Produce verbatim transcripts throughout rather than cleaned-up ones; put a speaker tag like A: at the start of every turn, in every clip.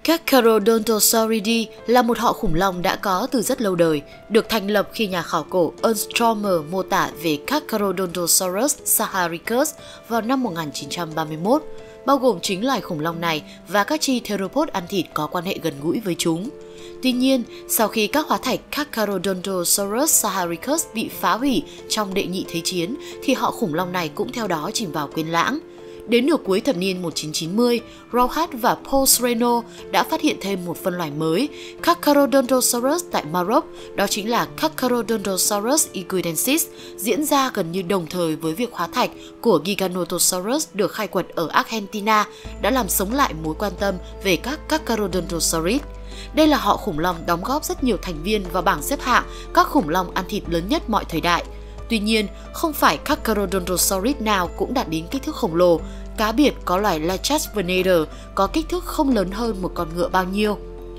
A: Carcharodontosauridae là một họ khủng long đã có từ rất lâu đời, được thành lập khi nhà khảo cổ Ernst Traumer mô tả về Carcharodontosaurus saharicus vào năm một nghìn chín trăm ba mươi mốt, bao gồm chính loài khủng long này và các chi theropod ăn thịt có quan hệ gần gũi với chúng. Tuy nhiên, sau khi các hóa thạch Carcharodontosaurus saharicus bị phá hủy trong Đệ nhị Thế chiến, thì họ khủng long này cũng theo đó chìm vào quên lãng. Đến nửa cuối thập niên một nghìn chín trăm chín mươi, Rohat và Paul Sereno đã phát hiện thêm một phân loài mới, Carcharodontosaurus tại Maroc, đó chính là Carcharodontosaurus ecuadensis, diễn ra gần như đồng thời với việc hóa thạch của Giganotosaurus được khai quật ở Argentina, đã làm sống lại mối quan tâm về các Carcharodontosaurids. Đây là họ khủng long đóng góp rất nhiều thành viên vào bảng xếp hạng các khủng long ăn thịt lớn nhất mọi thời đại. Tuy nhiên, không phải Carcharodontosaurus nào cũng đạt đến kích thước khổng lồ. Cá biệt có loài Lachus venator có kích thước không lớn hơn một con ngựa bao nhiêu.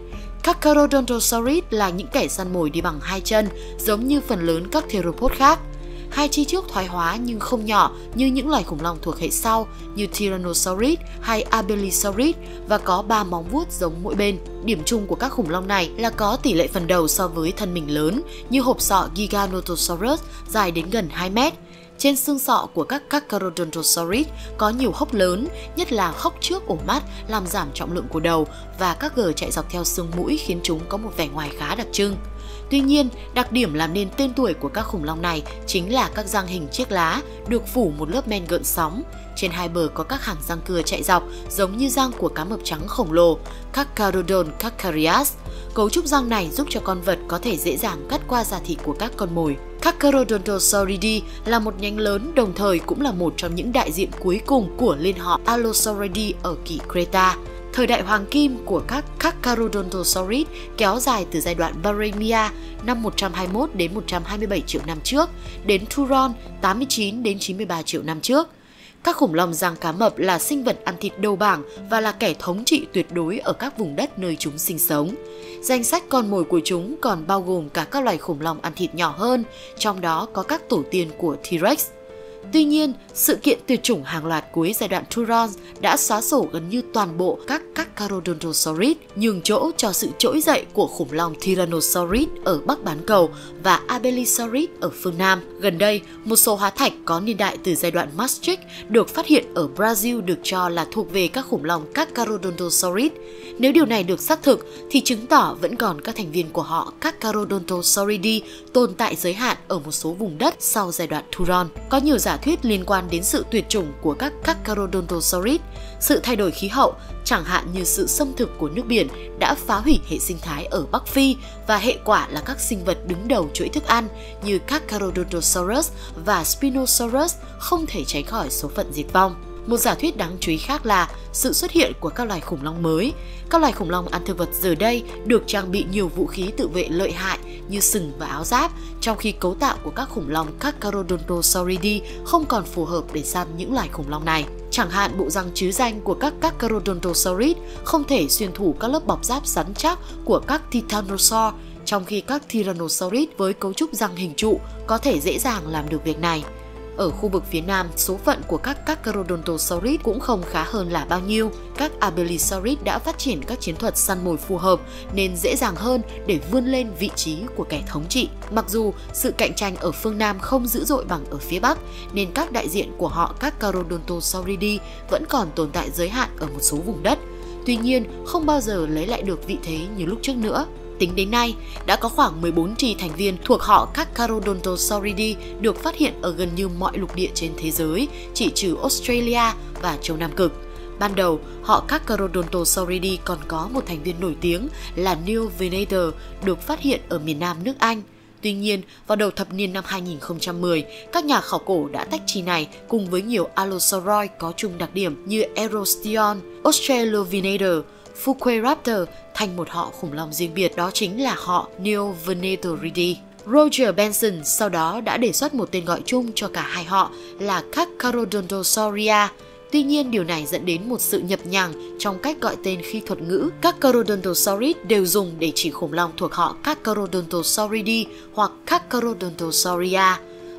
A: Carcharodontosaurus là những kẻ săn mồi đi bằng hai chân, giống như phần lớn các theropod khác. Hai chi trước thoái hóa nhưng không nhỏ như những loài khủng long thuộc hệ sau như Tyrannosaurus hay Abelisaurus và có ba móng vuốt giống mỗi bên. Điểm chung của các khủng long này là có tỷ lệ phần đầu so với thân mình lớn, như hộp sọ Giganotosaurus dài đến gần hai mét. Trên xương sọ của các Carcharodontosaurus có nhiều hốc lớn, nhất là hốc trước ổ mắt làm giảm trọng lượng của đầu, và các gờ chạy dọc theo xương mũi khiến chúng có một vẻ ngoài khá đặc trưng. Tuy nhiên, đặc điểm làm nên tên tuổi của các khủng long này chính là các răng hình chiếc lá được phủ một lớp men gợn sóng. Trên hai bờ có các hàng răng cưa chạy dọc giống như răng của cá mập trắng khổng lồ Carcharodon carcharias. Cấu trúc răng này giúp cho con vật có thể dễ dàng cắt qua da thịt của các con mồi. Carcharodontosauridae là một nhánh lớn, đồng thời cũng là một trong những đại diện cuối cùng của liên họ Allosauridae ở kỷ Creta. Thời đại hoàng kim của các Carcharodontosaurus kéo dài từ giai đoạn Barremia năm một trăm hai mươi mốt đến một trăm hai mươi bảy triệu năm trước đến Turon tám mươi chín đến chín mươi ba triệu năm trước. Các khủng long răng cá mập là sinh vật ăn thịt đầu bảng và là kẻ thống trị tuyệt đối ở các vùng đất nơi chúng sinh sống. Danh sách con mồi của chúng còn bao gồm cả các loài khủng long ăn thịt nhỏ hơn, trong đó có các tổ tiên của T-Rex. Tuy nhiên, sự kiện tuyệt chủng hàng loạt cuối giai đoạn Turon đã xóa sổ gần như toàn bộ các Carcharodontosaurus, nhường chỗ cho sự trỗi dậy của khủng long Tyrannosaurus ở Bắc bán cầu và Abelisaurus ở phương Nam. Gần đây, một số hóa thạch có niên đại từ giai đoạn Maastricht được phát hiện ở Brazil được cho là thuộc về các khủng long Carcharodontosaurus. Nếu điều này được xác thực, thì chứng tỏ vẫn còn các thành viên của họ Carcharodontosauridae tồn tại giới hạn ở một số vùng đất sau giai đoạn Turon. Có nhiều giả thuyết liên quan đến sự tuyệt chủng của các Carcharodontosaurus. Sự thay đổi khí hậu, chẳng hạn như sự xâm thực của nước biển, đã phá hủy hệ sinh thái ở Bắc Phi, và hệ quả là các sinh vật đứng đầu chuỗi thức ăn như Carcharodontosaurus và Spinosaurus không thể tránh khỏi số phận diệt vong. Một giả thuyết đáng chú ý khác là sự xuất hiện của các loài khủng long mới. Các loài khủng long ăn thực vật giờ đây được trang bị nhiều vũ khí tự vệ lợi hại như sừng và áo giáp, trong khi cấu tạo của các khủng long Carcharodontosauridae không còn phù hợp để săn những loài khủng long này. Chẳng hạn bộ răng trứ danh của các Carcharodontosaurus không thể xuyên thủng các lớp bọc giáp rắn chắc của các Titanosaur, trong khi các Tyrannosaurus với cấu trúc răng hình trụ có thể dễ dàng làm được việc này. Ở khu vực phía Nam, số phận của các Carcharodontosaurus cũng không khá hơn là bao nhiêu. Các Abelisaurus đã phát triển các chiến thuật săn mồi phù hợp nên dễ dàng hơn để vươn lên vị trí của kẻ thống trị. Mặc dù sự cạnh tranh ở phương Nam không dữ dội bằng ở phía Bắc, nên các đại diện của họ Carcharodontosauridae vẫn còn tồn tại giới hạn ở một số vùng đất. Tuy nhiên, không bao giờ lấy lại được vị thế như lúc trước nữa. Tính đến nay, đã có khoảng mười bốn tri thành viên thuộc họ Carcharodontosauridae được phát hiện ở gần như mọi lục địa trên thế giới, chỉ trừ Australia và châu Nam Cực. Ban đầu, họ Carcharodontosauridae còn có một thành viên nổi tiếng là Neil Venator được phát hiện ở miền Nam nước Anh. Tuy nhiên, vào đầu thập niên năm hai nghìn không trăm mười, các nhà khảo cổ đã tách chi này cùng với nhiều Allosauroi có chung đặc điểm như Erosteon, Australovenator, Fuquiraptor thành một họ khủng long riêng biệt, đó chính là họ Neovenatoridae. Roger Benson sau đó đã đề xuất một tên gọi chung cho cả hai họ là Carcharodontosauria. Tuy nhiên, điều này dẫn đến một sự nhập nhằng trong cách gọi tên khi thuật ngữ. Các Carcharodontosaurus đều dùng để chỉ khủng long thuộc họ Carcharodontosauridae hoặc Carcharodontosauria.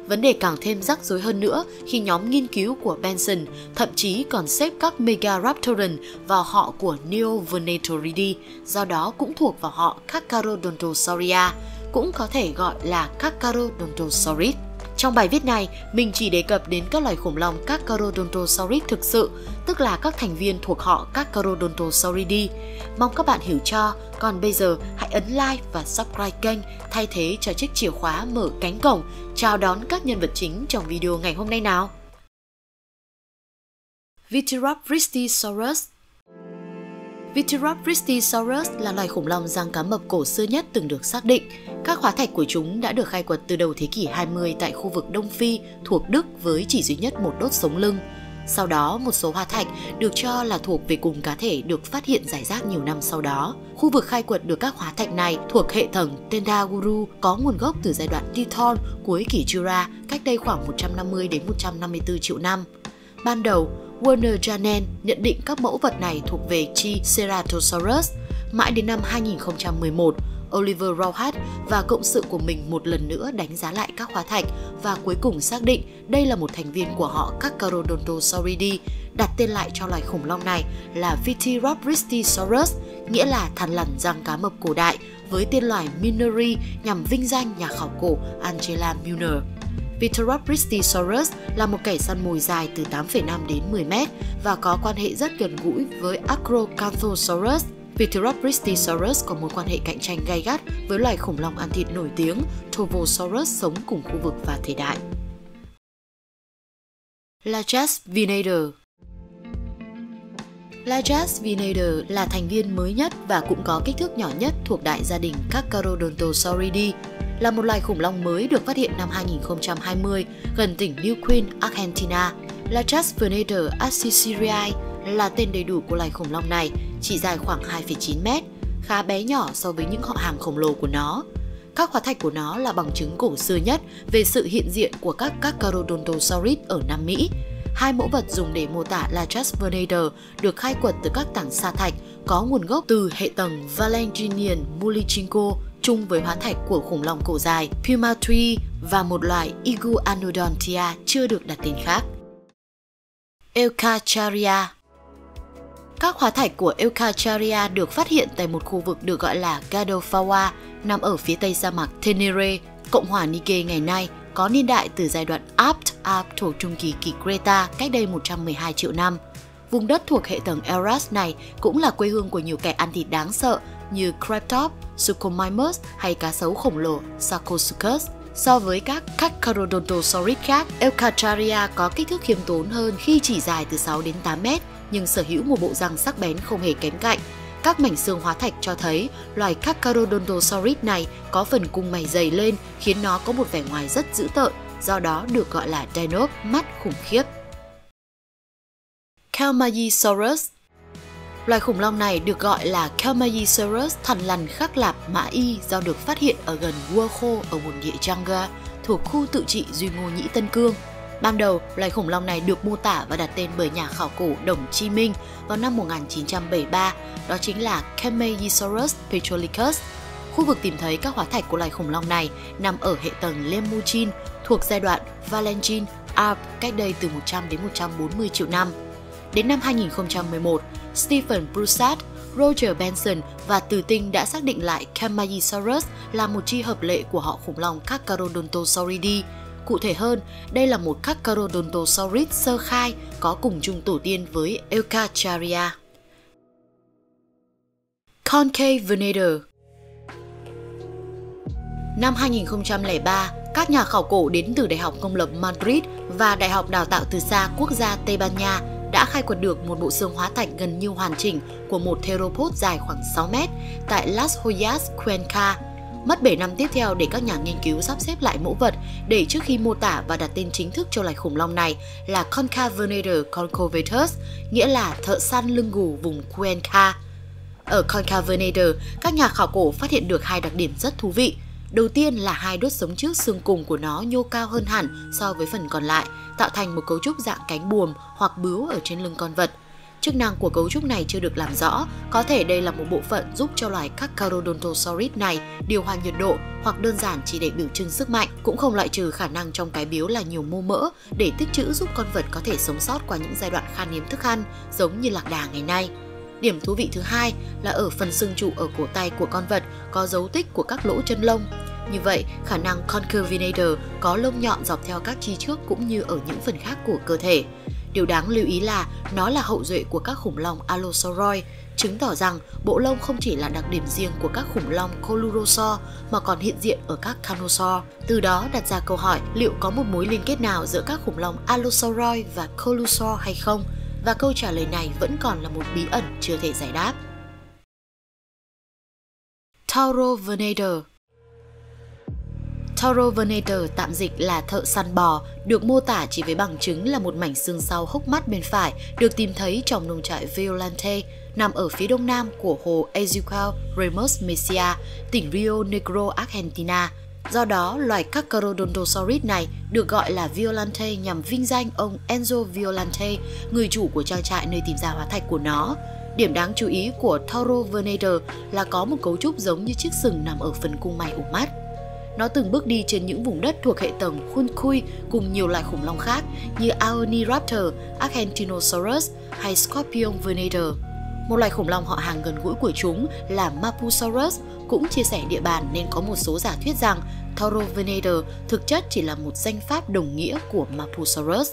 A: Vấn đề càng thêm rắc rối hơn nữa khi nhóm nghiên cứu của Benson thậm chí còn xếp các Megaraptoran vào họ của Neovenatoridae, do đó cũng thuộc vào họ Carcharodontosauria, cũng có thể gọi là Carcharodontosaurid. Trong bài viết này, mình chỉ đề cập đến các loài khủng long Carcharodontosaurid thực sự, tức là các thành viên thuộc họ Carcharodontosauridae. Mong các bạn hiểu cho, còn bây giờ hãy ấn like và subscribe kênh thay thế cho chiếc chìa khóa mở cánh cổng chào đón các nhân vật chính trong video ngày hôm nay nào. Vitiraptorisaurus. Vitiraptorisaurus là loài khủng long giang cá mập cổ xưa nhất từng được xác định. Các hóa thạch của chúng đã được khai quật từ đầu thế kỷ hai mươi tại khu vực Đông Phi thuộc Đức với chỉ duy nhất một đốt sống lưng. Sau đó, một số hóa thạch được cho là thuộc về cùng cá thể được phát hiện rải rác nhiều năm sau đó. Khu vực khai quật được các hóa thạch này thuộc hệ thống Tendaguru có nguồn gốc từ giai đoạn Tithon cuối kỷ Jura cách đây khoảng một trăm năm mươi đến một trăm năm mươi tư triệu năm. Ban đầu, Werner Janen nhận định các mẫu vật này thuộc về Triceratosaurus. Mãi đến năm hai nghìn không trăm mười một, Oliver Rauhat và cộng sự của mình một lần nữa đánh giá lại các hóa thạch và cuối cùng xác định đây là một thành viên của họ Carcharodontosauridae, đặt tên lại cho loài khủng long này là Vitiraptorisaurus, nghĩa là thằn lằn răng cá mập cổ đại, với tên loài Mineri nhằm vinh danh nhà khảo cổ Angela Milner. Vitiraptorisaurus là một kẻ săn mồi dài từ tám phẩy năm đến mười mét và có quan hệ rất gần gũi với Acrocanthosaurus. Vitiraptorisaurus có mối quan hệ cạnh tranh gay gắt với loài khủng long ăn thịt nổi tiếng Torvosaurus sống cùng khu vực và thời đại. Largus venator. Largus venator là thành viên mới nhất và cũng có kích thước nhỏ nhất thuộc đại gia đình Carcharodontosauridae, là một loài khủng long mới được phát hiện năm hai nghìn không trăm hai mươi gần tỉnh Neuquén, Argentina. Largus venator assiceriae là tên đầy đủ của loài khủng long này, chỉ dài khoảng hai phẩy chín mét, khá bé nhỏ so với những họ hàng khổng lồ của nó. Các hóa thạch của nó là bằng chứng cổ xưa nhất về sự hiện diện của các Carcharodontosaurid ở Nam Mỹ. Hai mẫu vật dùng để mô tả Largus venator được khai quật từ các tảng sa thạch có nguồn gốc từ hệ tầng Valanginian Mulichinco chung với hóa thạch của khủng long cổ dài Pumatrii và một loài Iguanodontia chưa được đặt tên khác. Eukarcharia. Các hóa thạch của Eukarcharia được phát hiện tại một khu vực được gọi là Gadofawa, nằm ở phía tây sa mạc Tenere, Cộng hòa Niger ngày nay, có niên đại từ giai đoạn Apt-Ap thuộc trung kỳ kỳ Creta cách đây một trăm mười hai triệu năm. Vùng đất thuộc hệ tầng Eras này cũng là quê hương của nhiều kẻ ăn thịt đáng sợ như Crabtop, Suchomimus hay cá sấu khổng lồ Sarcosuchus. So với các Carcharodontosaurid khác, Eukarcharia có kích thước khiêm tốn hơn khi chỉ dài từ sáu đến tám mét, nhưng sở hữu một bộ răng sắc bén không hề kém cạnh. Các mảnh xương hóa thạch cho thấy loài Carcharodontosaurid này có phần cung mày dày lên khiến nó có một vẻ ngoài rất dữ tợn, do đó được gọi là Deinonychus, mắt khủng khiếp. Kelmaeosaurus. Loài khủng long này được gọi là Kelmaeosaurus thằn lằn khắc lạp mã y do được phát hiện ở gần Guacho ở vùng địa Janga thuộc khu tự trị Duy Ngô Nhĩ Tân Cương. Ban đầu, loài khủng long này được mô tả và đặt tên bởi nhà khảo cổ Đồng Chi Minh vào năm một nghìn chín trăm bảy mươi ba, đó chính là Kelmaeosaurus petrolicus. Khu vực tìm thấy các hóa thạch của loài khủng long này nằm ở hệ tầng Lemuchin thuộc giai đoạn Valangin Arp cách đây từ một trăm đến một trăm bốn mươi triệu năm. Đến năm hai nghìn không trăm mười một, Stephen Broussard, Roger Benson và Từ Tinh đã xác định lại Kelmaeosaurus là một chi hợp lệ của họ khủng long Carcharodontosauridae. Cụ thể hơn, đây là một Carcharodontosaurid sơ khai có cùng chung tổ tiên với Eukarcharia. Concave venator. Năm hai nghìn không trăm lẻ ba, các nhà khảo cổ đến từ Đại học Công lập Madrid và Đại học Đào tạo từ xa quốc gia Tây Ban Nha đã khai quật được một bộ xương hóa thạch gần như hoàn chỉnh của một theropod dài khoảng sáu mét tại Las Hoyas, Cuenca. Mất bảy năm tiếp theo để các nhà nghiên cứu sắp xếp lại mẫu vật để trước khi mô tả và đặt tên chính thức cho loài khủng long này là Concave venator concovatus, nghĩa là thợ săn lưng gù vùng Cuenca. Ở Concave venator, các nhà khảo cổ phát hiện được hai đặc điểm rất thú vị. Đầu tiên là hai đốt sống trước xương cùng của nó nhô cao hơn hẳn so với phần còn lại, tạo thành một cấu trúc dạng cánh buồm hoặc bướu ở trên lưng con vật. Chức năng của cấu trúc này chưa được làm rõ, có thể đây là một bộ phận giúp cho loài Carcharodontosaurus này điều hòa nhiệt độ hoặc đơn giản chỉ để biểu trưng sức mạnh, cũng không loại trừ khả năng trong cái biếu là nhiều mô mỡ để tích trữ giúp con vật có thể sống sót qua những giai đoạn khan hiếm thức ăn giống như lạc đà ngày nay. Điểm thú vị thứ hai là ở phần xương trụ ở cổ tay của con vật có dấu tích của các lỗ chân lông. Như vậy, khả năng Concavenator có lông nhọn dọc theo các chi trước cũng như ở những phần khác của cơ thể. Điều đáng lưu ý là nó là hậu duệ của các khủng long Allosaurus, chứng tỏ rằng bộ lông không chỉ là đặc điểm riêng của các khủng long Coelurosaur mà còn hiện diện ở các Carnosaur. Từ đó đặt ra câu hỏi liệu có một mối liên kết nào giữa các khủng long Allosaurus và Coelurosaur hay không? Và câu trả lời này vẫn còn là một bí ẩn chưa thể giải đáp. Taurovenator. Taurovenator tạm dịch là thợ săn bò, được mô tả chỉ với bằng chứng là một mảnh xương sau hốc mắt bên phải được tìm thấy trong nông trại Violante nằm ở phía đông nam của hồ Ezequiel Ramos Mejia, tỉnh Rio Negro, Argentina. Do đó, loài Carcharodontosaurus này được gọi là Violante nhằm vinh danh ông Enzo Violante, người chủ của trang trại nơi tìm ra hóa thạch của nó. Điểm đáng chú ý của Taurovenator là có một cấu trúc giống như chiếc sừng nằm ở phần cung mày ổ mắt. Nó từng bước đi trên những vùng đất thuộc hệ tầng Huncui cùng nhiều loại khủng long khác như Aoniraptor, Argentinosaurus hay Scorpionvenator. Một loài khủng long họ hàng gần gũi của chúng là Mapusaurus cũng chia sẻ địa bàn nên có một số giả thuyết rằng Taurovenator thực chất chỉ là một danh pháp đồng nghĩa của Mapusaurus.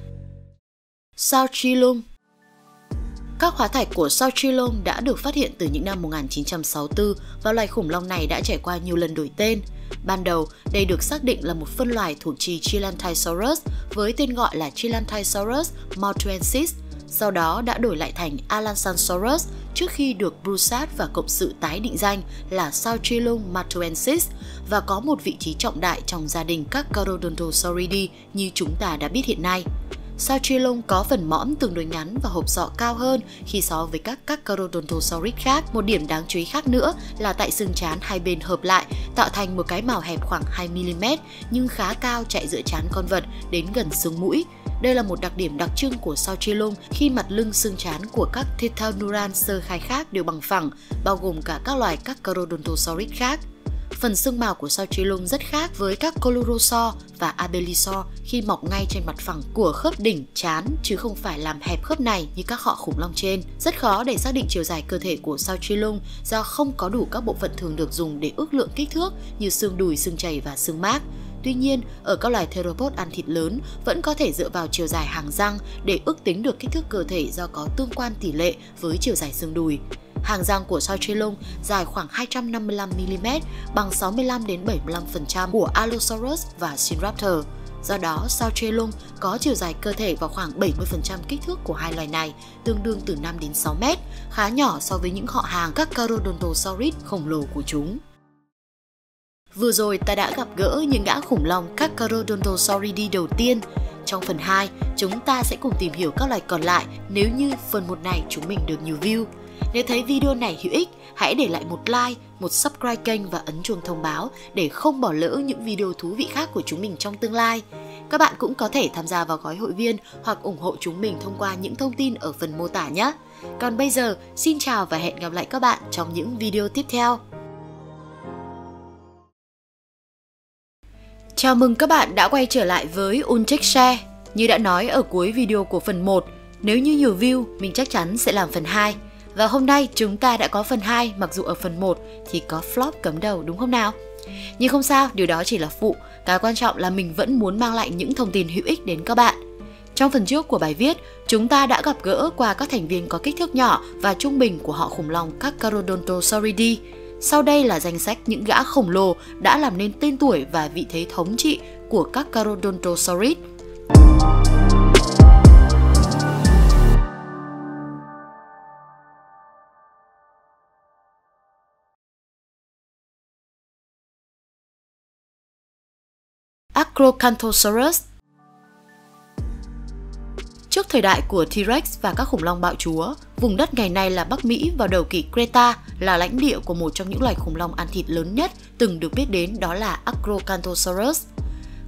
A: Sauchilum. Các hóa thạch của Sauchilum đã được phát hiện từ những năm một nghìn chín trăm sáu mươi tư và loài khủng long này đã trải qua nhiều lần đổi tên. Ban đầu, đây được xác định là một phân loài thuộc chi Chilantysaurus với tên gọi là Chilantysaurus maltuensis, sau đó đã đổi lại thành Alansasaurus trước khi được Broussard và cộng sự tái định danh là Sauchilum maltuensis và có một vị trí trọng đại trong gia đình các Carcharodontosauridae như chúng ta đã biết hiện nay. Sauchilum có phần mõm tương đối ngắn và hộp sọ cao hơn khi so với các Carcharodontosaurus khác. Một điểm đáng chú ý khác nữa là tại xương trán hai bên hợp lại tạo thành một cái mào hẹp khoảng hai mi li mét nhưng khá cao chạy giữa trán con vật đến gần xương mũi. Đây là một đặc điểm đặc trưng của Sauchilum khi mặt lưng xương trán của các Titanoran sơ khai khác đều bằng phẳng, bao gồm cả các loài Carcharodontosaurus khác. Phần xương mào của Sauchilum rất khác với các Coelurosaur và Abelisaur khi mọc ngay trên mặt phẳng của khớp đỉnh trán chứ không phải làm hẹp khớp này như các họ khủng long trên. Rất khó để xác định chiều dài cơ thể của Sauchilum do không có đủ các bộ phận thường được dùng để ước lượng kích thước như xương đùi, xương chày và xương mác. Tuy nhiên, ở các loài theropod ăn thịt lớn vẫn có thể dựa vào chiều dài hàm răng để ước tính được kích thước cơ thể do có tương quan tỷ lệ với chiều dài xương đùi. Hàm răng của Sauchilum dài khoảng hai trăm năm mươi lăm mi li mét, bằng sáu mươi lăm đến bảy mươi lăm phần trăm của Allosaurus và Sinraptor. Do đó, Sauchilum có chiều dài cơ thể vào khoảng bảy mươi phần trăm kích thước của hai loài này, tương đương từ năm đến sáu mét, khá nhỏ so với những họ hàng các Carcharodontosaurus khổng lồ của chúng. Vừa rồi ta đã gặp gỡ những gã khủng long các Carcharodontosauridae đầu tiên. Trong phần hai, chúng ta sẽ cùng tìm hiểu các loài còn lại nếu như phần một này chúng mình được nhiều view. Nếu thấy video này hữu ích, hãy để lại một like, một subscribe kênh và ấn chuông thông báo để không bỏ lỡ những video thú vị khác của chúng mình trong tương lai. Các bạn cũng có thể tham gia vào gói hội viên hoặc ủng hộ chúng mình thông qua những thông tin ở phần mô tả nhé. Còn bây giờ, xin chào và hẹn gặp lại các bạn trong những video tiếp theo. Chào mừng các bạn đã quay trở lại với Uncheck Share. Như đã nói ở cuối video của phần một, nếu như nhiều view, mình chắc chắn sẽ làm phần hai. Và hôm nay chúng ta đã có phần hai, mặc dù ở phần một thì có flop cấm đầu đúng không nào? Nhưng không sao, điều đó chỉ là phụ. Cái quan trọng là mình vẫn muốn mang lại những thông tin hữu ích đến các bạn. Trong phần trước của bài viết, chúng ta đã gặp gỡ qua các thành viên có kích thước nhỏ và trung bình của họ khủng long các Carcharodontosauridae. Sau đây là danh sách những gã khổng lồ đã làm nên tên tuổi và vị thế thống trị của các Carcharodontosaurus. Acrocanthosaurus. Trước thời đại của T-Rex và các khủng long bạo chúa, vùng đất ngày nay là Bắc Mỹ vào đầu kỷ Creta là lãnh địa của một trong những loài khủng long ăn thịt lớn nhất từng được biết đến, đó là Acrocanthosaurus.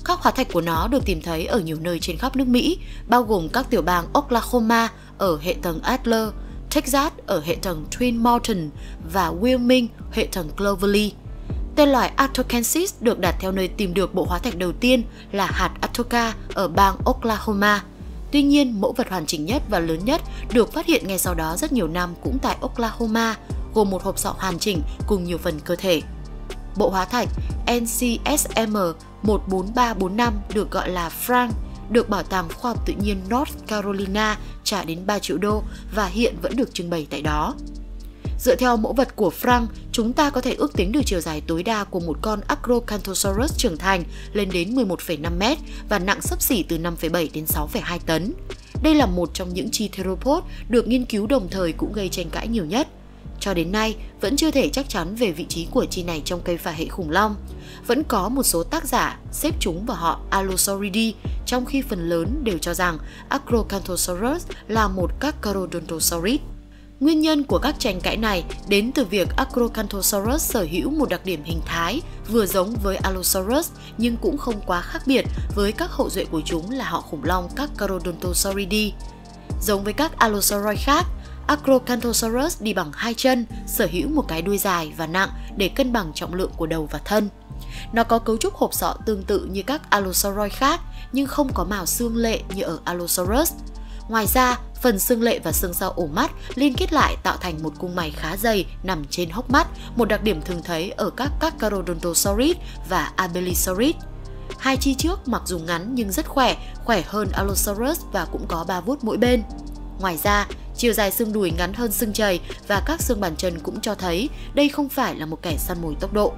A: Các hóa thạch của nó được tìm thấy ở nhiều nơi trên khắp nước Mỹ, bao gồm các tiểu bang Oklahoma ở hệ tầng Adler, Texas ở hệ tầng Twin Mountain và Wyoming hệ tầng Clovelly. Tên loài Artokensis được đặt theo nơi tìm được bộ hóa thạch đầu tiên là hạt Atoka ở bang Oklahoma. Tuy nhiên, mẫu vật hoàn chỉnh nhất và lớn nhất được phát hiện ngay sau đó rất nhiều năm cũng tại Oklahoma, gồm một hộp sọ hoàn chỉnh cùng nhiều phần cơ thể. Bộ hóa thạch N C S M một bốn ba bốn năm được gọi là Frank, được Bảo tàng Khoa học Tự nhiên North Carolina trả đến ba triệu đô và hiện vẫn được trưng bày tại đó. Dựa theo mẫu vật của Frank, chúng ta có thể ước tính được chiều dài tối đa của một con Acrocanthosaurus trưởng thành lên đến mười một phẩy năm mét và nặng xấp xỉ từ năm phẩy bảy đến sáu phẩy hai tấn. Đây là một trong những chi theropod được nghiên cứu đồng thời cũng gây tranh cãi nhiều nhất. Cho đến nay, vẫn chưa thể chắc chắn về vị trí của chi này trong cây phả hệ khủng long. Vẫn có một số tác giả xếp chúng vào họ Allosauridae, trong khi phần lớn đều cho rằng Acrocanthosaurus là một Carcharodontosaurus. Nguyên nhân của các tranh cãi này đến từ việc Acrocanthosaurus sở hữu một đặc điểm hình thái vừa giống với Allosaurus nhưng cũng không quá khác biệt với các hậu duệ của chúng là họ khủng long Carcharodontosauridae. Giống với các Allosauroid khác, Acrocanthosaurus đi bằng hai chân, sở hữu một cái đuôi dài và nặng để cân bằng trọng lượng của đầu và thân. Nó có cấu trúc hộp sọ tương tự như các Allosauroid khác nhưng không có mào xương lệ như ở Allosaurus. Ngoài ra, phần xương lệ và xương sau ổ mắt liên kết lại tạo thành một cung mày khá dày nằm trên hốc mắt, một đặc điểm thường thấy ở các Carcharodontosaurus và Abelisaurus. Hai chi trước mặc dù ngắn nhưng rất khỏe, khỏe hơn Allosaurus và cũng có ba vuốt mỗi bên. Ngoài ra, chiều dài xương đùi ngắn hơn xương chày và các xương bàn chân cũng cho thấy đây không phải là một kẻ săn mồi tốc độ.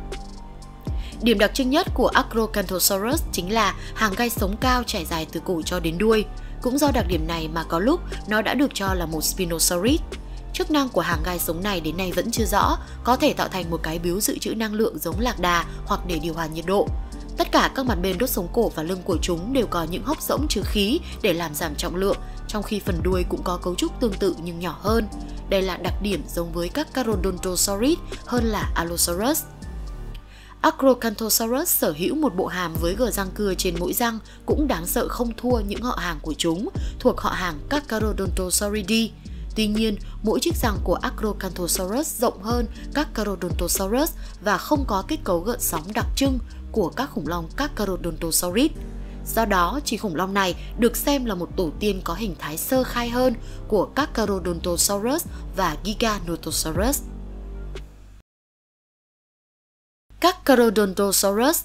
A: Điểm đặc trưng nhất của Acrocanthosaurus chính là hàng gai sống cao trải dài từ cổ cho đến đuôi. Cũng do đặc điểm này mà có lúc nó đã được cho là một Spinosaurus. Chức năng của hàng gai sống này đến nay vẫn chưa rõ, có thể tạo thành một cái biếu dự trữ năng lượng giống lạc đà hoặc để điều hòa nhiệt độ. Tất cả các mặt bên đốt sống cổ và lưng của chúng đều có những hốc rỗng chứa khí để làm giảm trọng lượng, trong khi phần đuôi cũng có cấu trúc tương tự nhưng nhỏ hơn. Đây là đặc điểm giống với các Carcharodontosaurus hơn là Allosaurus. Acrocanthosaurus sở hữu một bộ hàm với gờ răng cưa trên mỗi răng cũng đáng sợ không thua những họ hàng của chúng, thuộc họ hàng Carcharodontosauridae. Tuy nhiên, mỗi chiếc răng của Acrocanthosaurus rộng hơn các Carcharodontosaurus và không có kết cấu gợn sóng đặc trưng của các khủng long Carcharodontosaurus. Do đó, chi khủng long này được xem là một tổ tiên có hình thái sơ khai hơn của các Carcharodontosaurus và Giganotosaurus. Carcharodontosaurus.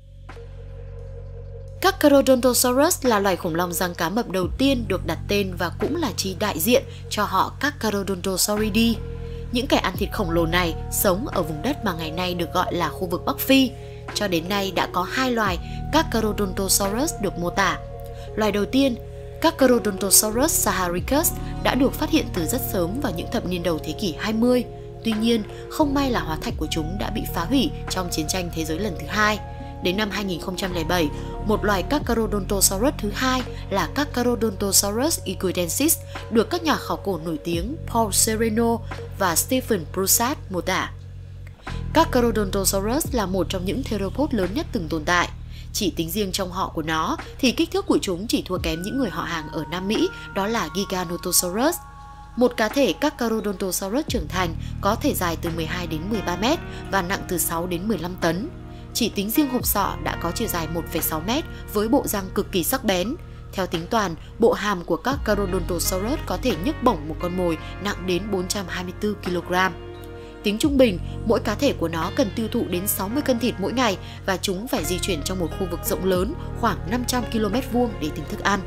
A: Carcharodontosaurus là loài khủng long răng cá mập đầu tiên được đặt tên và cũng là chi đại diện cho họ Carcharodontosauridae. Những kẻ ăn thịt khổng lồ này sống ở vùng đất mà ngày nay được gọi là khu vực Bắc Phi. Cho đến nay đã có hai loài Carcharodontosaurus được mô tả. Loài đầu tiên, Carcharodontosaurus saharicus, đã được phát hiện từ rất sớm vào những thập niên đầu thế kỷ hai mươi. Tuy nhiên, không may là hóa thạch của chúng đã bị phá hủy trong chiến tranh thế giới lần thứ hai. Đến năm hai nghìn không trăm lẻ bảy, một loài Carcharodontosaurus thứ hai là Carcharodontosaurus equidensis được các nhà khảo cổ nổi tiếng Paul Sereno và Stephen Broussard mô tả. Carcharodontosaurus là một trong những theropod lớn nhất từng tồn tại. Chỉ tính riêng trong họ của nó thì kích thước của chúng chỉ thua kém những người họ hàng ở Nam Mỹ, đó là Giganotosaurus. Một cá thể Carcharodontosaurus trưởng thành có thể dài từ mười hai đến mười ba mét và nặng từ sáu đến mười lăm tấn. Chỉ tính riêng hộp sọ đã có chiều dài một phẩy sáu mét với bộ răng cực kỳ sắc bén. Theo tính toán, bộ hàm của các Carcharodontosaurus có thể nhấc bổng một con mồi nặng đến bốn trăm hai mươi tư ki lô gam. Tính trung bình, mỗi cá thể của nó cần tiêu thụ đến sáu mươi cân thịt mỗi ngày và chúng phải di chuyển trong một khu vực rộng lớn khoảng năm trăm ki lô mét vuông để tìm thức ăn.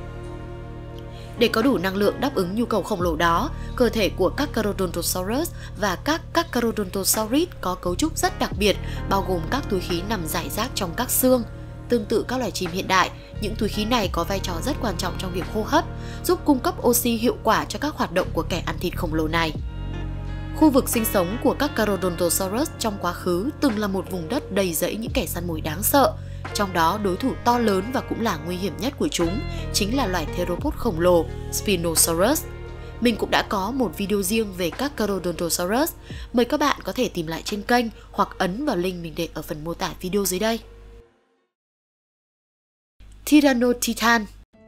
A: Để có đủ năng lượng đáp ứng nhu cầu khổng lồ đó, cơ thể của các Carcharodontosaurus và các Carcharodontosaurus có cấu trúc rất đặc biệt, bao gồm các túi khí nằm rải rác trong các xương. Tương tự các loài chim hiện đại, những túi khí này có vai trò rất quan trọng trong việc hô hấp, giúp cung cấp oxy hiệu quả cho các hoạt động của kẻ ăn thịt khổng lồ này. Khu vực sinh sống của các Carcharodontosaurus trong quá khứ từng là một vùng đất đầy rẫy những kẻ săn mồi đáng sợ. Trong đó, đối thủ to lớn và cũng là nguy hiểm nhất của chúng chính là loài theropod khổng lồ Spinosaurus. Mình cũng đã có một video riêng về các Carcharodontosaurus. Mời các bạn có thể tìm lại trên kênh hoặc ấn vào link mình để ở phần mô tả video dưới đây. Tyranotitan.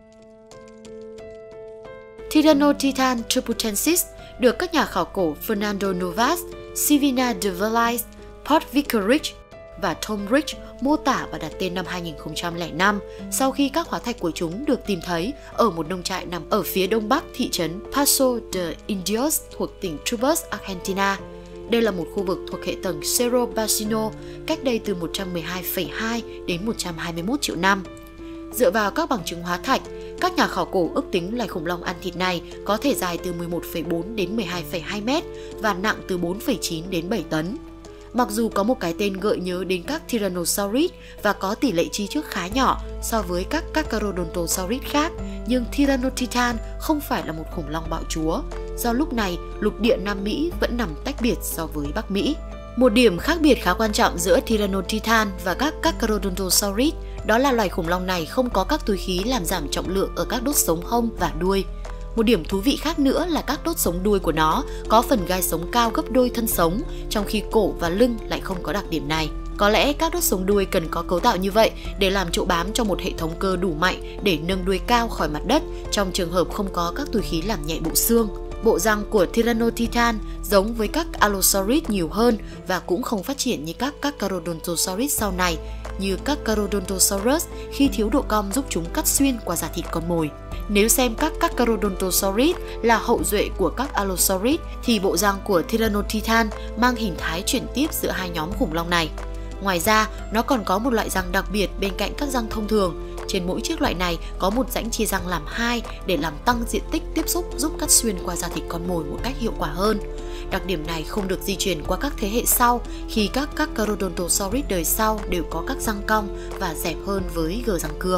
A: Tyranotitan triputensis được các nhà khảo cổ Fernando Novas, Sivina de Valais, Paul Vicarich và Tom Rich mô tả và đặt tên năm hai nghìn không trăm lẻ năm sau khi các hóa thạch của chúng được tìm thấy ở một nông trại nằm ở phía đông bắc thị trấn Paso de Indios thuộc tỉnh Trubus, Argentina. Đây là một khu vực thuộc hệ tầng Cerro Bacino, cách đây từ một trăm mười hai phẩy hai đến một trăm hai mươi mốt triệu năm. Dựa vào các bằng chứng hóa thạch, các nhà khảo cổ ước tính loài khủng long ăn thịt này có thể dài từ mười một phẩy bốn đến mười hai phẩy hai mét và nặng từ bốn phẩy chín đến bảy tấn. Mặc dù có một cái tên gợi nhớ đến các Tyrannosaurus và có tỷ lệ chi chước khá nhỏ so với các Carcharodontosaurus khác, nhưng Tyrannotitan không phải là một khủng long bạo chúa, do lúc này lục địa Nam Mỹ vẫn nằm tách biệt so với Bắc Mỹ. Một điểm khác biệt khá quan trọng giữa Tyrannotitan và các Carcharodontosaurus đó là loài khủng long này không có các túi khí làm giảm trọng lượng ở các đốt sống hông và đuôi. Một điểm thú vị khác nữa là các đốt sống đuôi của nó có phần gai sống cao gấp đôi thân sống, trong khi cổ và lưng lại không có đặc điểm này. Có lẽ các đốt sống đuôi cần có cấu tạo như vậy để làm chỗ bám cho một hệ thống cơ đủ mạnh để nâng đuôi cao khỏi mặt đất trong trường hợp không có các túi khí làm nhẹ bộ xương. Bộ răng của Tyrannotitan giống với các Allosaurus nhiều hơn và cũng không phát triển như các Carcharodontosaurus sau này, như các Carcharodontosaurus khi thiếu độ cong giúp chúng cắt xuyên qua da thịt con mồi. Nếu xem các Carcharodontosaurus là hậu duệ của các Allosaurus thì bộ răng của Tyrannotitan mang hình thái chuyển tiếp giữa hai nhóm khủng long này. Ngoài ra, nó còn có một loại răng đặc biệt bên cạnh các răng thông thường. Trên mỗi chiếc loại này có một rãnh chia răng làm hai để làm tăng diện tích tiếp xúc giúp cắt xuyên qua da thịt con mồi một cách hiệu quả hơn. Đặc điểm này không được di truyền qua các thế hệ sau khi các Carcharodontosaurus đời sau đều có các răng cong và dẹp hơn với gờ răng cưa.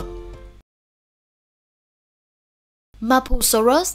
A: Mapusaurus.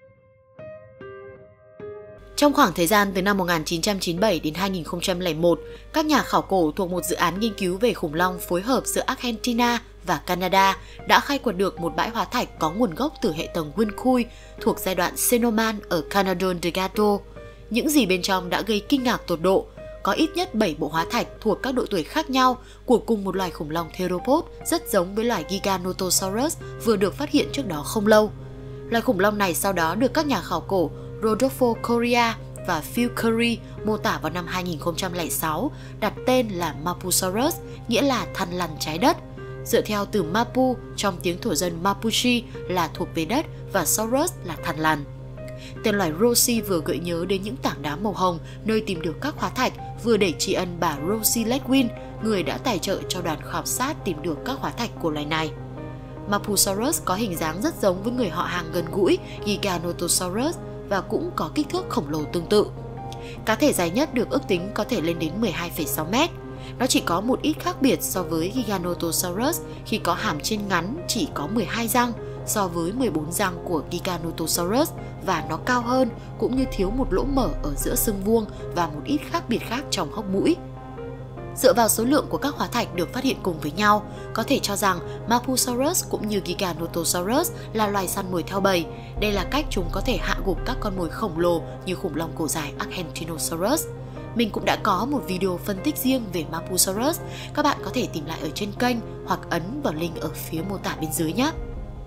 A: Trong khoảng thời gian từ năm một nghìn chín trăm chín mươi bảy đến hai nghìn không trăm lẻ một, các nhà khảo cổ thuộc một dự án nghiên cứu về khủng long phối hợp giữa Argentina và Canada đã khai quật được một bãi hóa thạch có nguồn gốc từ hệ tầng Huinchui thuộc giai đoạn Cenoman ở Canadon de Gato. Những gì bên trong đã gây kinh ngạc tột độ. Có ít nhất bảy bộ hóa thạch thuộc các độ tuổi khác nhau của cùng một loài khủng long theropod rất giống với loài Giganotosaurus vừa được phát hiện trước đó không lâu. Loài khủng long này sau đó được các nhà khảo cổ Rodolfo Correa và Phil Curry mô tả vào năm hai nghìn không trăm lẻ sáu, đặt tên là Mapusaurus, nghĩa là thằn lằn trái đất. Dựa theo từ Mapu trong tiếng thổ dân Mapuche là thuộc về đất và Saurus là thằn lằn. Tên loài Rosie vừa gợi nhớ đến những tảng đá màu hồng nơi tìm được các hóa thạch, vừa để tri ân bà Rosie Ledwin, người đã tài trợ cho đoàn khảo sát tìm được các hóa thạch của loài này. Mapusaurus có hình dáng rất giống với người họ hàng gần gũi Giganotosaurus và cũng có kích thước khổng lồ tương tự. Cá thể dài nhất được ước tính có thể lên đến mười hai phẩy sáu mét. Nó chỉ có một ít khác biệt so với Giganotosaurus khi có hàm trên ngắn chỉ có mười hai răng so với mười bốn răng của Giganotosaurus và nó cao hơn cũng như thiếu một lỗ mở ở giữa xương vuông và một ít khác biệt khác trong hốc mũi. Dựa vào số lượng của các hóa thạch được phát hiện cùng với nhau, có thể cho rằng Mapusaurus cũng như Giganotosaurus là loài săn mồi theo bầy. Đây là cách chúng có thể hạ gục các con mồi khổng lồ như khủng long cổ dài Argentinosaurus. Mình cũng đã có một video phân tích riêng về Mapusaurus, các bạn có thể tìm lại ở trên kênh hoặc ấn vào link ở phía mô tả bên dưới nhé.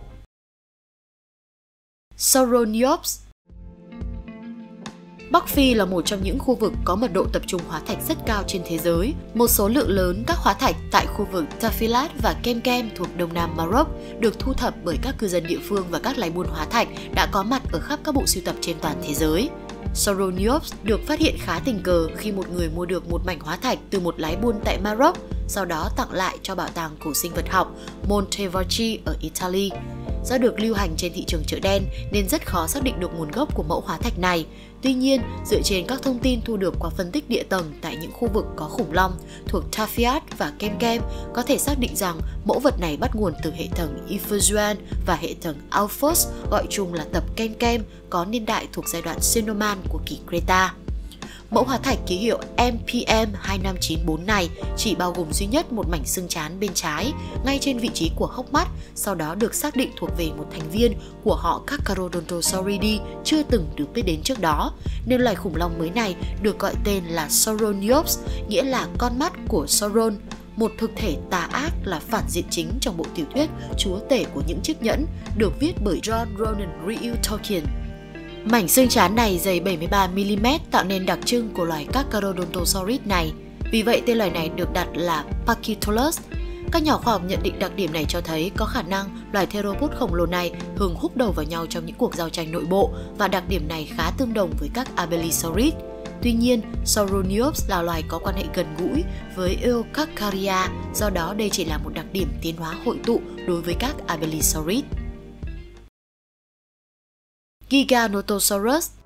A: Sauroniops. Bắc Phi là một trong những khu vực có mật độ tập trung hóa thạch rất cao trên thế giới. Một số lượng lớn các hóa thạch tại khu vực Tafilat và Kemkem thuộc đông nam Maroc được thu thập bởi các cư dân địa phương và các lái buôn hóa thạch đã có mặt ở khắp các bộ sưu tập trên toàn thế giới. Sauroniops được phát hiện khá tình cờ khi một người mua được một mảnh hóa thạch từ một lái buôn tại Maroc, sau đó tặng lại cho bảo tàng cổ sinh vật học Montevarchi ở Italy. Do được lưu hành trên thị trường chợ đen nên rất khó xác định được nguồn gốc của mẫu hóa thạch này. Tuy nhiên, dựa trên các thông tin thu được qua phân tích địa tầng tại những khu vực có khủng long thuộc Tafiat và Kemkem, có thể xác định rằng mẫu vật này bắt nguồn từ hệ tầng Ifuzuan và hệ tầng Alphos, gọi chung là tập Kemkem, có niên đại thuộc giai đoạn Cenoman của kỷ Creta. Mẫu hóa thạch ký hiệu M P M hai năm chín bốn này chỉ bao gồm duy nhất một mảnh xương trán bên trái, ngay trên vị trí của hốc mắt, sau đó được xác định thuộc về một thành viên của họ Carcharodontosauridae chưa từng được biết đến trước đó, nên loài khủng long mới này được gọi tên là Sauroniops, nghĩa là con mắt của Sauron, một thực thể tà ác là phản diện chính trong bộ tiểu thuyết Chúa tể của những chiếc nhẫn được viết bởi John Ronan Reuel Tolkien. Mảnh xương trán này dày bảy mươi ba mi li mét tạo nên đặc trưng của loài Carcharodontosaurus này. Vì vậy tên loài này được đặt là Pachytolus. Các nhà khoa học nhận định đặc điểm này cho thấy có khả năng loài theropod khổng lồ này thường húc đầu vào nhau trong những cuộc giao tranh nội bộ và đặc điểm này khá tương đồng với các Abelisaurids. Tuy nhiên, Saurorniops là loài có quan hệ gần gũi với Eocarcharia, do đó đây chỉ là một đặc điểm tiến hóa hội tụ đối với các Abelisaurids. Giganotosaurus.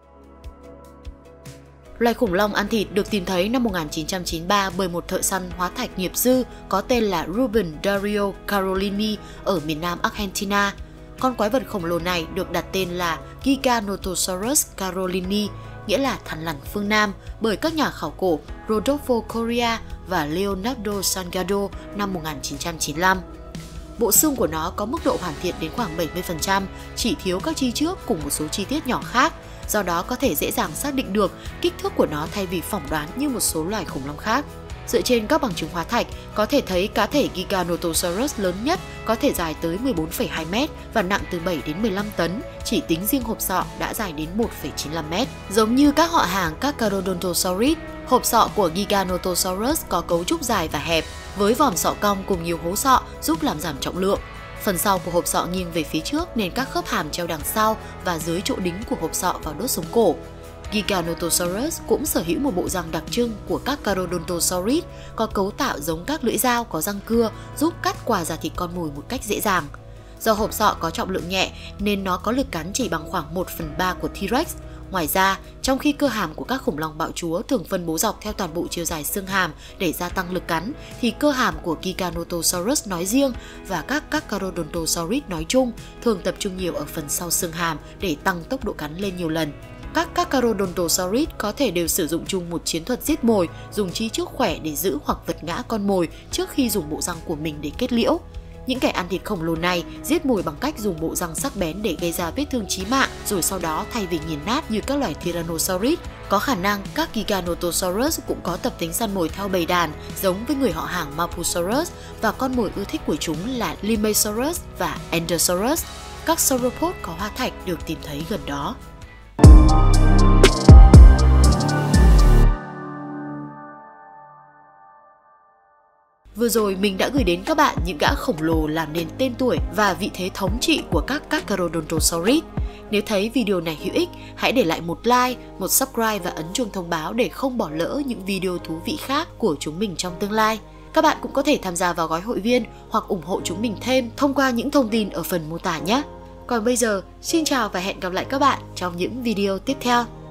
A: Loài khủng long ăn thịt được tìm thấy năm một nghìn chín trăm chín mươi ba bởi một thợ săn hóa thạch nghiệp dư có tên là Ruben Dario Carolini ở miền nam Argentina. Con quái vật khổng lồ này được đặt tên là Giganotosaurus Carolini, nghĩa là thằn lằn phương Nam, bởi các nhà khảo cổ Rodolfo Correa và Leonardo Salgado năm một nghìn chín trăm chín mươi lăm. Bộ xương của nó có mức độ hoàn thiện đến khoảng bảy mươi phần trăm, chỉ thiếu các chi trước cùng một số chi tiết nhỏ khác, do đó có thể dễ dàng xác định được kích thước của nó thay vì phỏng đoán như một số loài khủng long khác. Dựa trên các bằng chứng hóa thạch, có thể thấy cá thể Giganotosaurus lớn nhất có thể dài tới mười bốn phẩy hai mét và nặng từ bảy đến mười lăm tấn, chỉ tính riêng hộp sọ đã dài đến một phẩy chín lăm mét. Giống như các họ hàng Carcharodontosaurus, hộp sọ của Giganotosaurus có cấu trúc dài và hẹp, với vòm sọ cong cùng nhiều hố sọ giúp làm giảm trọng lượng. Phần sau của hộp sọ nghiêng về phía trước nên các khớp hàm treo đằng sau và dưới chỗ đính của hộp sọ vào đốt sống cổ. Giganotosaurus cũng sở hữu một bộ răng đặc trưng của các Carcharodontosaurus, có cấu tạo giống các lưỡi dao có răng cưa giúp cắt qua da thịt con mồi một cách dễ dàng. Do hộp sọ có trọng lượng nhẹ nên nó có lực cắn chỉ bằng khoảng một phần ba của T-Rex. Ngoài ra, trong khi cơ hàm của các khủng long bạo chúa thường phân bố dọc theo toàn bộ chiều dài xương hàm để gia tăng lực cắn, thì cơ hàm của Giganotosaurus nói riêng và các Carcharodontosaurus nói chung thường tập trung nhiều ở phần sau xương hàm để tăng tốc độ cắn lên nhiều lần. Các Carcharodontosaurus có thể đều sử dụng chung một chiến thuật giết mồi, dùng chi trước khỏe để giữ hoặc vật ngã con mồi trước khi dùng bộ răng của mình để kết liễu. Những kẻ ăn thịt khổng lồ này giết mồi bằng cách dùng bộ răng sắc bén để gây ra vết thương chí mạng, rồi sau đó thay vì nghiền nát như các loài Tyrannosaurus, có khả năng các Giganotosaurus cũng có tập tính săn mồi theo bầy đàn, giống với người họ hàng Mapusaurus, và con mồi ưa thích của chúng là Limasaurus và Endosaurus. Các sauropod có hóa thạch được tìm thấy gần đó. Vừa rồi mình đã gửi đến các bạn những gã khổng lồ làm nên tên tuổi và vị thế thống trị của các Carcharodontosaurus. Nếu thấy video này hữu ích, hãy để lại một like, một subscribe và ấn chuông thông báo để không bỏ lỡ những video thú vị khác của chúng mình trong tương lai. Các bạn cũng có thể tham gia vào gói hội viên hoặc ủng hộ chúng mình thêm thông qua những thông tin ở phần mô tả nhé. Còn bây giờ, xin chào và hẹn gặp lại các bạn trong những video tiếp theo.